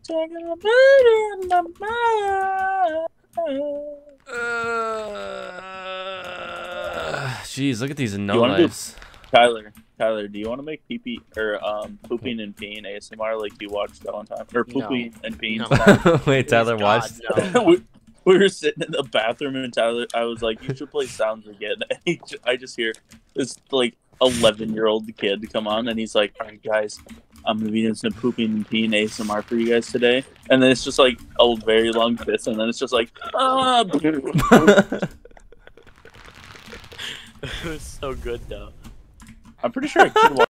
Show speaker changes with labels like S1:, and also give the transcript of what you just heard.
S1: Taking a beat in the
S2: Jeez, look at these no
S1: You want to do
S2: lives.
S1: Tyler? Do you want to make pee pee or pooping and peeing ASMR like you watched that one time or pooping and peeing?
S3: No.
S2: Wait, Tyler
S3: Please,
S2: watched.
S3: God, no.
S1: we were sitting in the bathroom and Tyler, I was like, "You should play sounds again." And I just hear this like 11-year-old kid come on, and he's like, "All right, guys, I'm gonna be doing some pooping and peeing ASMR for you guys today." And then it's just like a very long piss, and then it's just like, ah.
S3: It was so good though.
S1: I'm pretty sure I could watch